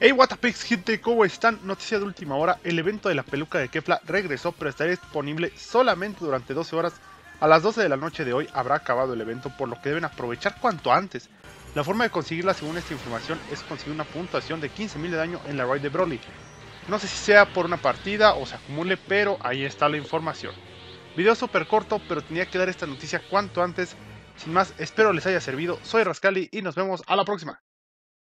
Hey Whatapix gente, ¿cómo están? Noticia de última hora, el evento de la peluca de Kefla regresó, pero estará disponible solamente durante 12 horas. A las 12 de la noche de hoy habrá acabado el evento, por lo que deben aprovechar cuanto antes. La forma de conseguirla según esta información es conseguir una puntuación de 15.000 de daño en la raid de Broly. No sé si sea por una partida o se acumule, pero ahí está la información. Video súper corto, pero tenía que dar esta noticia cuanto antes. Sin más, espero les haya servido, soy Rascali y nos vemos a la próxima.